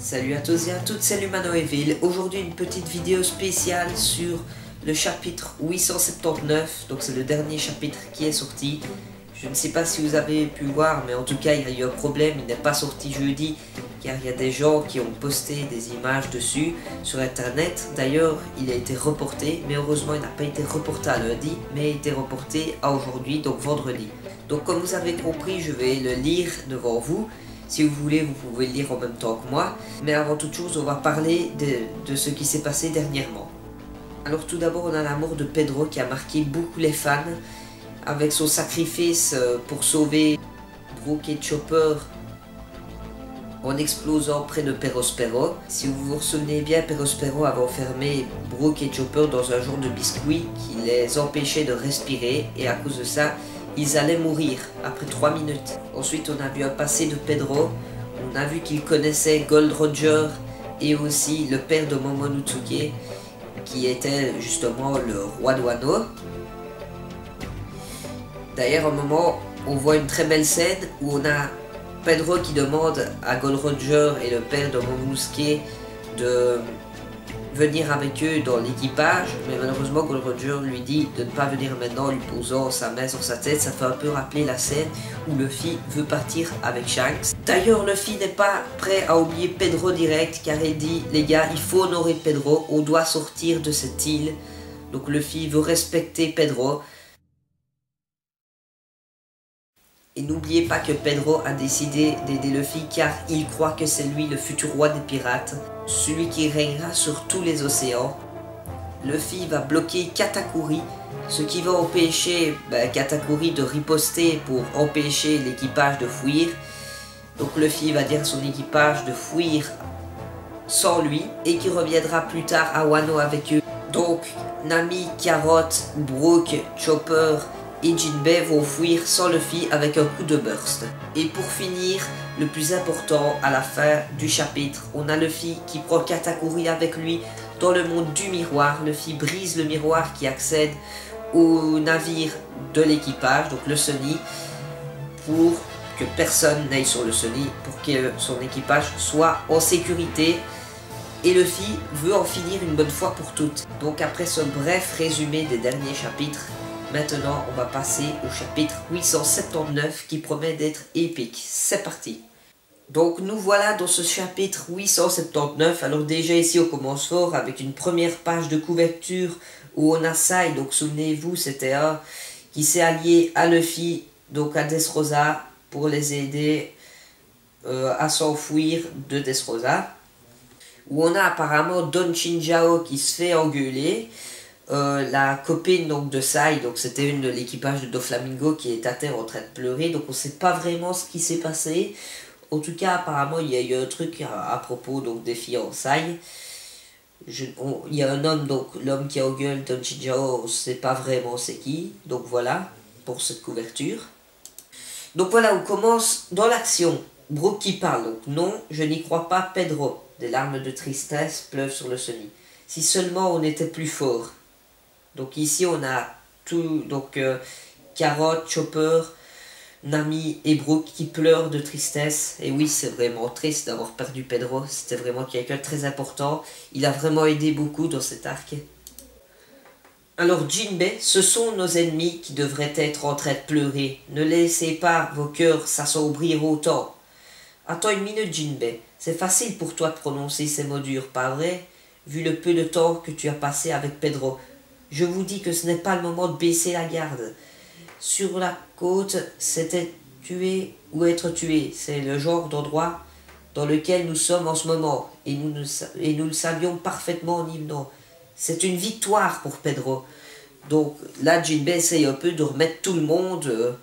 Salut à tous et à toutes, c'est Lumanoeville. Aujourd'hui une petite vidéo spéciale sur le chapitre 879, donc c'est le dernier chapitre qui est sorti. Je ne sais pas si vous avez pu voir, mais en tout cas il y a eu un problème, il n'est pas sorti jeudi, car il y a des gens qui ont posté des images dessus sur internet. D'ailleurs il a été reporté, mais heureusement il n'a pas été reporté à lundi, mais a été reporté à aujourd'hui, donc vendredi. Donc comme vous avez compris, je vais le lire devant vous. Si vous voulez, vous pouvez le lire en même temps que moi. Mais avant toute chose, on va parler de ce qui s'est passé dernièrement. Alors tout d'abord, on a l'amour de Pedro qui a marqué beaucoup les fans avec son sacrifice pour sauver Brook et Chopper en explosant près de Perospero. Si vous vous souvenez bien, Perospero avait enfermé Brook et Chopper dans un genre de biscuit qui les empêchait de respirer, et à cause de ça, ils allaient mourir après 3 minutes. Ensuite, on a vu un passé de Pedro. On a vu qu'il connaissait Gold Roger et aussi le père de Momonosuke, qui était justement le roi de Wano. D'ailleurs, à un moment, on voit une très belle scène où on a Pedro qui demande à Gold Roger et le père de Momonosuke de venir avec eux dans l'équipage, mais malheureusement Gold Roger lui dit de ne pas venir maintenant, lui posant sa main sur sa tête. Ça fait un peu rappeler la scène où Luffy veut partir avec Shanks. D'ailleurs Luffy n'est pas prêt à oublier Pedro direct, car il dit les gars, il faut honorer Pedro, on doit sortir de cette île. Donc Luffy veut respecter Pedro. Et n'oubliez pas que Pedro a décidé d'aider Luffy car il croit que c'est lui le futur roi des pirates, celui qui régnera sur tous les océans. Luffy va bloquer Katakuri, ce qui va empêcher Katakuri de riposter pour empêcher l'équipage de fuir. Donc Luffy va dire à son équipage de fuir sans lui et qui reviendra plus tard à Wano avec eux. Donc Nami, Carrot, Brook, Chopper et Jinbei vont fuir sans Luffy avec un coup de burst. Et pour finir, le plus important à la fin du chapitre, on a Luffy qui prend Katakuri avec lui dans le monde du miroir. Luffy brise le miroir qui accède au navire de l'équipage, donc le Sunny, pour que personne n'aille sur le Sunny, pour que son équipage soit en sécurité. Et Luffy veut en finir une bonne fois pour toutes. Donc après ce bref résumé des derniers chapitres, maintenant, on va passer au chapitre 879 qui promet d'être épique. C'est parti. Donc, nous voilà dans ce chapitre 879. Alors déjà ici, on commence fort avec une première page de couverture où on a Sai. Donc, souvenez-vous, c'était un qui s'est allié à Luffy, donc à Dressrosa, pour les aider à s'enfuir de Dressrosa. Où on a apparemment Don Chinjao qui se fait engueuler. La copine donc de Sai, donc c'était une de l'équipage de Doflamingo qui est à terre en train de pleurer, donc on sait pas vraiment ce qui s'est passé. En tout cas apparemment il y a eu un truc à propos donc des fiançailles. Il y a un homme, donc l'homme qui engueule Don Chinjao, on sait pas vraiment c'est qui, donc voilà pour cette couverture. Donc voilà, on commence dans l'action. Brook qui parle, donc non, je n'y crois pas Pedro. Des larmes de tristesse pleuvent sur le Sunny. Si seulement on était plus fort. Donc ici on a tout, donc Carrot, Chopper, Nami et Brook qui pleurent de tristesse. Et oui, c'est vraiment triste d'avoir perdu Pedro, c'était vraiment quelqu'un de très important. Il a vraiment aidé beaucoup dans cet arc. Alors Jinbei, ce sont nos ennemis qui devraient être en train de pleurer. Ne laissez pas vos cœurs s'assombrir autant. Attends une minute Jinbei, c'est facile pour toi de prononcer ces mots durs, pas vrai? Vu le peu de temps que tu as passé avec Pedro. Je vous dis que ce n'est pas le moment de baisser la garde. Sur la côte, c'était tuer ou être tué. C'est le genre d'endroit dans lequel nous sommes en ce moment. Et nous le savions parfaitement en y venant. C'est une victoire pour Pedro. Donc là, Jinbei essaye un peu de remettre tout le monde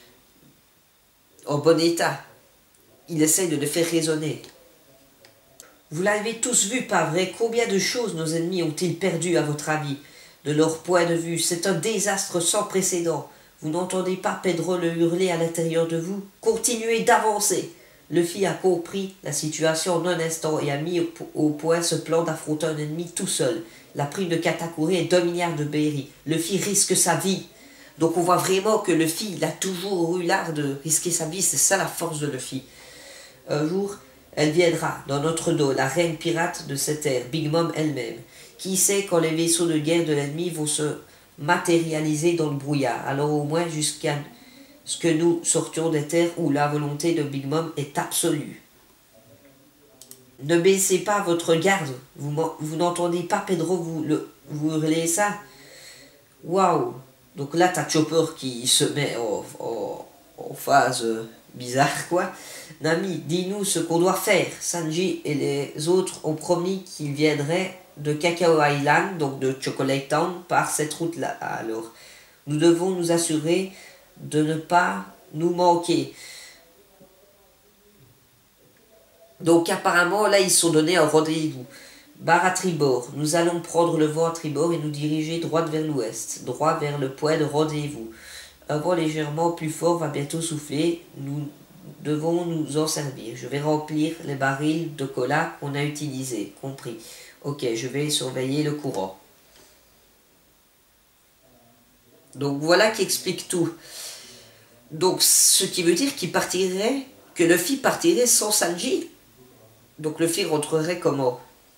en bon état. Il essaye de le faire raisonner. Vous l'avez tous vu, pas vrai? Combien de choses nos ennemis ont-ils perdu à votre avis? De leur point de vue, c'est un désastre sans précédent. Vous n'entendez pas Pedro le hurler à l'intérieur de vous? Continuez d'avancer. Luffy a compris la situation en un instant et a mis au point ce plan d'affronter un ennemi tout seul. La prime de Katakuri est 2 milliards de berry. Luffy risque sa vie. Donc on voit vraiment que Luffy, il a toujours eu l'art de risquer sa vie. C'est ça la force de Luffy. Un jour, Elle viendra, dans notre dos, la reine pirate de cette ère, Big Mom elle-même. Qui sait quand les vaisseaux de guerre de l'ennemi vont se matérialiser dans le brouillard, alors au moins jusqu'à ce que nous sortions des terres où la volonté de Big Mom est absolue. Ne baissez pas votre garde, vous n'entendez pas Pedro vous hurler ça. Waouh. Donc là t'as Chopper qui se met en phase bizarre quoi. Nami, dis-nous ce qu'on doit faire. Sanji et les autres ont promis qu'ils viendraient de Cacao Island, donc de Chocolate Town, par cette route-là. Alors, nous devons nous assurer de ne pas nous manquer. Donc apparemment, là, ils sont donnés un rendez-vous. Barre à tribord. Nous allons prendre le vent à tribord et nous diriger droit vers l'ouest, droit vers le point de rendez-vous. Un vent légèrement plus fort va bientôt souffler. Nous devons nous en servir. Je vais remplir les barils de cola qu'on a utilisés. Compris. Ok, je vais surveiller le courant. Donc voilà qui explique tout. Donc ce qui veut dire qu'il partirait, que Luffy partirait sans Sanji. Donc Luffy rentrerait comment?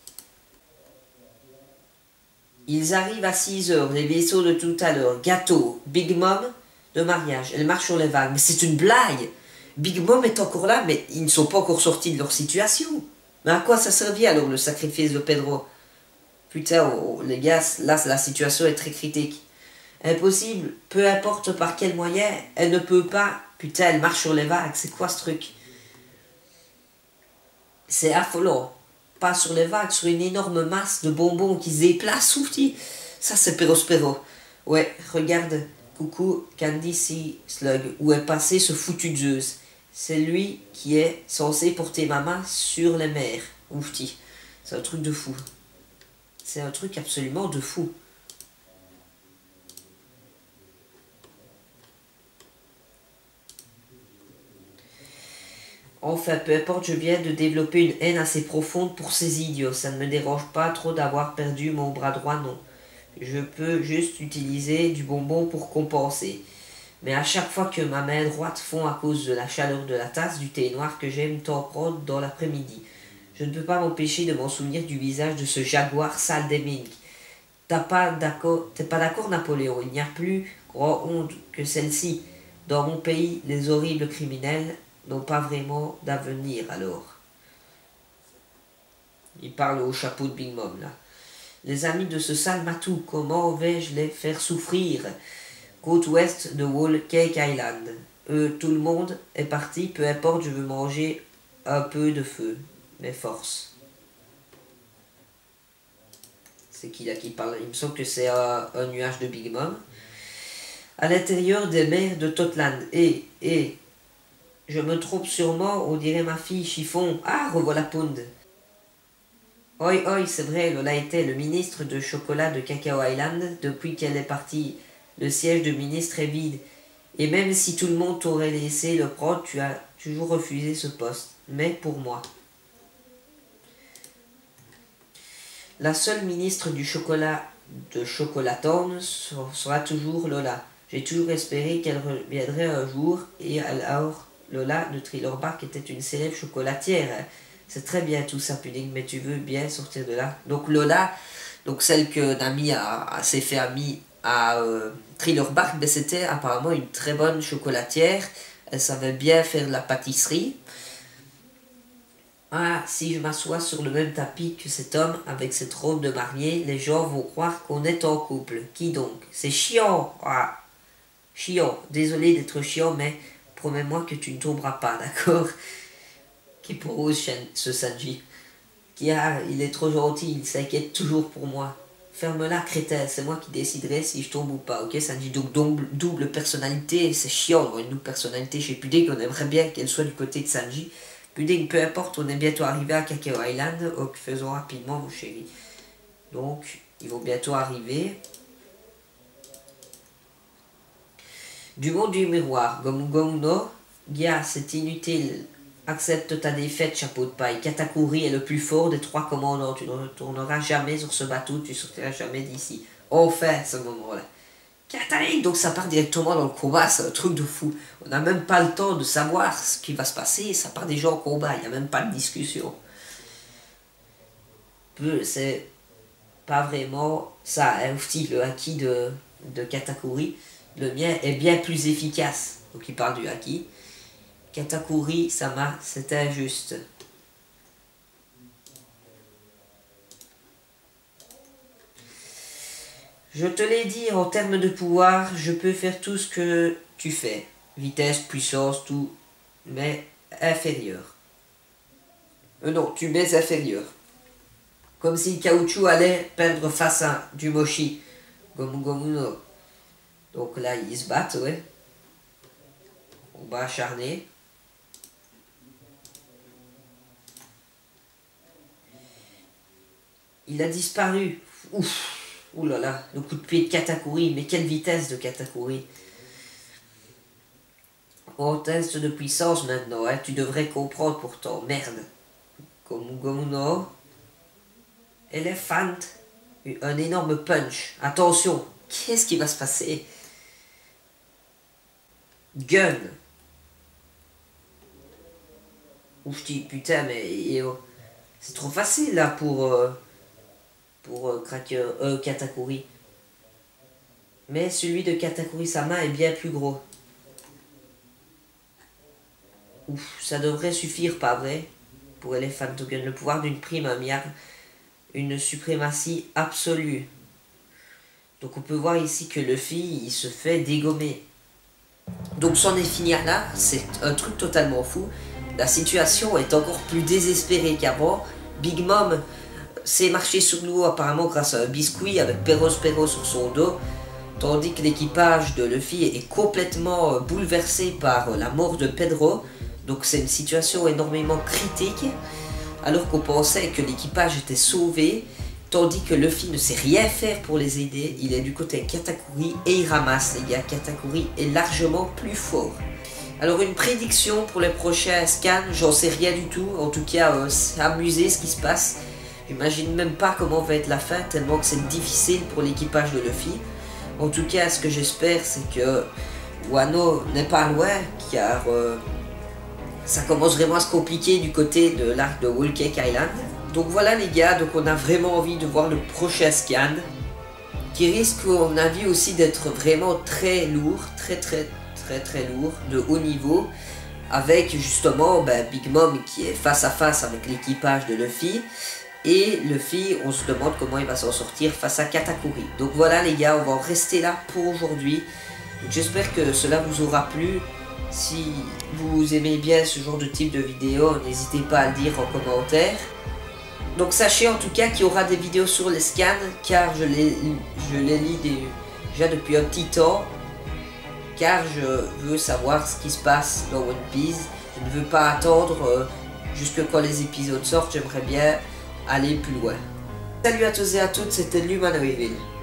Ils arrivent à 6 heures, les vaisseaux de tout à l'heure. Gâteau, Big Mom de mariage. Elle marche sur les vagues. Mais c'est une blague. Big Mom est encore là, mais ils ne sont pas encore sortis de leur situation. Mais à quoi ça servit alors le sacrifice de Pedro? Putain, les gars, là la situation est très critique. Impossible, peu importe par quel moyen, elle ne peut pas. Putain, elle marche sur les vagues, c'est quoi ce truc? C'est affolant. Pas sur les vagues, sur une énorme masse de bonbons qui se déplacent, outil. Ça c'est Perospero. Ouais, regarde, coucou Candy Sea Slug, où est passé ce foutu Zeus. C'est lui qui est censé porter Mama sur les mers. Oufti. C'est un truc de fou. C'est un truc absolument de fou. Enfin, peu importe, je viens de développer une haine assez profonde pour ces idiots. Ça ne me dérange pas trop d'avoir perdu mon bras droit, non. Je peux juste utiliser du bonbon pour compenser. Mais à chaque fois que ma main droite fond à cause de la chaleur de la tasse du thé noir que j'aime tant prendre dans l'après-midi, je ne peux pas m'empêcher de m'en souvenir du visage de ce jaguar sale des Ming. T'es pas d'accord, Napoléon? Il n'y a plus grand honte que celle-ci. Dans mon pays, les horribles criminels n'ont pas vraiment d'avenir alors. Il parle au chapeau de Big Mom là. Les amis de ce sale matou, comment vais-je les faire souffrir? Côte ouest de Whole Cake Island. Tout le monde est parti, peu importe, je veux manger un peu de feu. Mes forces. C'est qui là qui parle? Il me semble que c'est un nuage de Big Mom. À l'intérieur des mers de Totland. Et je me trompe sûrement, on dirait ma fille Chiffon. Ah, revoilà Pound. Oi, oi, c'est vrai, Lola était le ministre de chocolat de Cacao Island. Depuis qu'elle est partie, le siège de ministre est vide. Et même si tout le monde t'aurait laissé le prendre, tu as toujours refusé ce poste. Mais pour moi. La seule ministre du chocolat de Chocolatown sera toujours Lola. J'ai toujours espéré qu'elle reviendrait un jour, et alors Lola de Thriller Bark était une célèbre chocolatière. C'est très bien tout ça, Pudding, mais tu veux bien sortir de là. Donc Lola, donc celle que Nami s'est fait amie à Thriller Bark, ben c'était apparemment une très bonne chocolatière. Elle savait bien faire de la pâtisserie. Ah, si je m'assois sur le même tapis que cet homme avec cette robe de mariée, les gens vont croire qu'on est en couple. Qui donc? C'est chiant. Ah, chiant. Désolé d'être chiant, mais promets-moi que tu ne tomberas pas, d'accord? Qui pour ce Sanji? Il est trop gentil, il s'inquiète toujours pour moi. Ferme-la, crétin, c'est moi qui déciderai si je tombe ou pas, ok Sanji? Donc double personnalité, c'est chiant d'avoir une double personnalité chez Pudding, on aimerait bien qu'elle soit du côté de Sanji. Pudding, peu importe, on est bientôt arrivé à Cacao Island, donc faisons rapidement vos chéris. Donc, ils vont bientôt arriver. Du monde du miroir, Gomu Gomu no, Gia, c'est inutile. Accepte ta défaite, chapeau de paille. Katakuri est le plus fort des 3 commandants. Tu ne retourneras jamais sur ce bateau, tu sortiras jamais d'ici. Enfin, ce moment-là. Katakuri! taïk, donc ça part directement dans le combat, c'est un truc de fou. On n'a même pas le temps de savoir ce qui va se passer, ça part déjà au combat, il n'y a même pas de discussion. C'est pas vraiment ça, hein, aussi le haki de Katakuri. Le mien est bien plus efficace. Donc il parle du haki. Katakuri, Sama, c'est injuste. Je te l'ai dit, en termes de pouvoir, je peux faire tout ce que tu fais. Vitesse, puissance, tout, mais inférieur. Non, tu m'es inférieur. Comme si Kaochu allait perdre face à du Moshi. Gomu Gomu no. Donc là, ils se battent, ouais. Combat acharné. Il a disparu. Ouf. Ouh là là, le coup de pied de Katakuri. Mais quelle vitesse de Katakuri. On teste de puissance maintenant, hein. Tu devrais comprendre pourtant. Merde. Gomu Gomu no. Elephant. Un énorme punch. Attention. Qu'est-ce qui va se passer? Gun. Ouf, je dis putain, mais c'est trop facile là pour Katakuri. Mais celui de Katakuri-sama est bien plus gros. Ouf, ça devrait suffire, pas vrai? Pour Elephant Gun, le pouvoir d'une prime, un milliard, une suprématie absolue. Donc on peut voir ici que Luffy, il se fait dégommer. Donc c'en est fini là, c'est un truc totalement fou. La situation est encore plus désespérée qu'avant. Big Mom s'est marché sur l'eau apparemment grâce à un biscuit avec Perros sur son dos. Tandis que l'équipage de Luffy est complètement bouleversé par la mort de Pedro. Donc c'est une situation énormément critique. Alors qu'on pensait que l'équipage était sauvé. Tandis que Luffy ne sait rien faire pour les aider. Il est du côté Katakuri et il ramasse les gars. Katakuri est largement plus fort. Alors une prédiction pour les prochains scans, j'en sais rien du tout. En tout cas, c'est amusé ce qui se passe. J'imagine même pas comment va être la fin, tellement que c'est difficile pour l'équipage de Luffy. En tout cas, ce que j'espère, c'est que Wano n'est pas loin, car ça commence vraiment à se compliquer du côté de l'arc de Whole Cake Island. Donc voilà les gars, donc on a vraiment envie de voir le prochain scan, qui risque, à mon avis, aussi d'être vraiment très lourd, très lourd, de haut niveau, avec justement Big Mom qui est face à face avec l'équipage de Luffy, et Luffy, on se demande comment il va s'en sortir face à Katakuri. Donc voilà les gars, on va en rester là pour aujourd'hui. J'espère que cela vous aura plu. Si vous aimez bien ce genre de type de vidéo, n'hésitez pas à le dire en commentaire. Donc sachez en tout cas qu'il y aura des vidéos sur les scans, car je les lis déjà depuis un petit temps. Car je veux savoir ce qui se passe dans One Piece. Je ne veux pas attendre jusque quand les épisodes sortent, j'aimerais bien aller plus loin. Salut à tous et à toutes, c'était Lumanoiville.